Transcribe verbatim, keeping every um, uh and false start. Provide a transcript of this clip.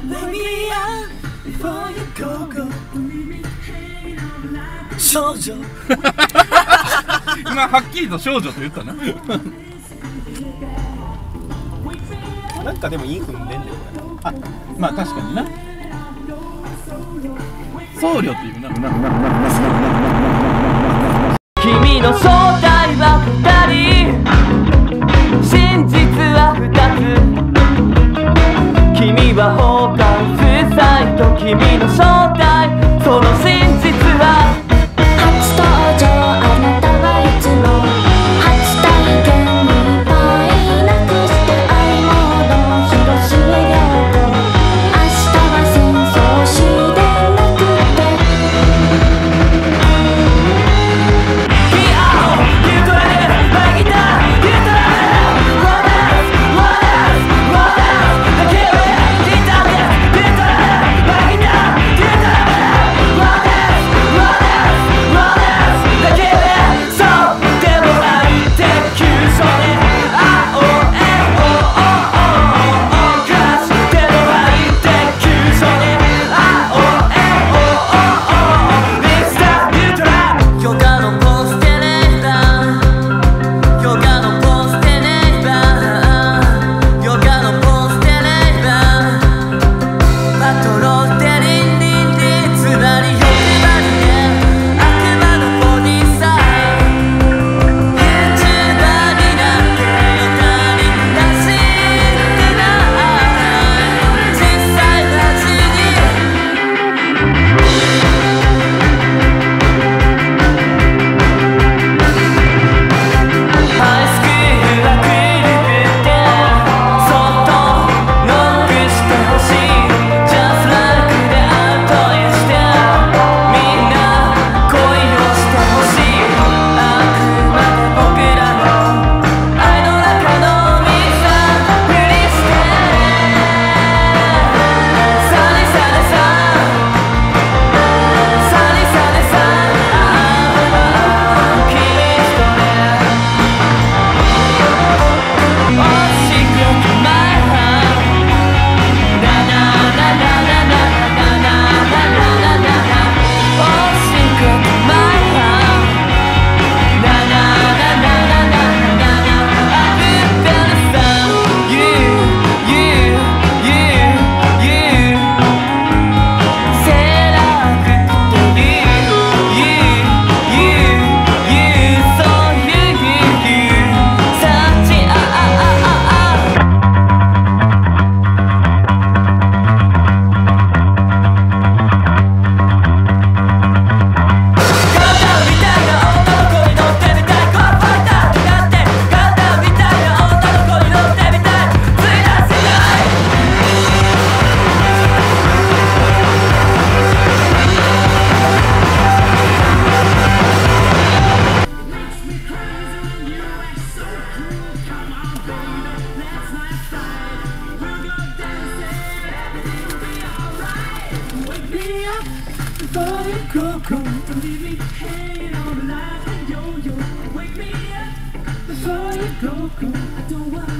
少女今はっきりと少女と言ったな。 なんかでもいい踏んでんねんこれ。 あ、まあ確かにな。僧侶っていうな。 君の正体は二人、真実は二つ。君は崩壊不細と君の正体、その真実は初登場。あなたはいつも初体験にパイなくして愛モード広すぎる。明日は戦争してなくてヒアオニュートラルマギターニュートラルワーナスワーナスワーナスだけはギターでニュートラルマギターニュートラルワーナスワーナスワーナスだけはそうでもないって急所であおえおおおおクラスでもないって急所であおえおおおミスターニュートラルヨガのポステレーターヨガのポステレーターヨガのポステレーターパトローテリンリンリンつまり欲張りで悪魔のボディさ YouTuber になってよ他に走ってない実際は地にハイスクールはクリルってそっとノックしてほしい Just like でアウトへしてみんな恋をしてほしいあくまで僕らの愛の中のミサふりしてサニサネさサニサネさああキリストねOh, secret my heart. Na na na na na na na na na na na na. Oh, secret my heart. Na na na na na na na na. I put down the sun. You, you, you, you. Said I could you, you, you, you. So you, you, you. Such a ah ah ah ah ah. ガンダムみたいな女の子に乗ってみたいコアファイターになってガンダムみたいな女の子に乗ってみたいついなせない Before you go, go, I don't want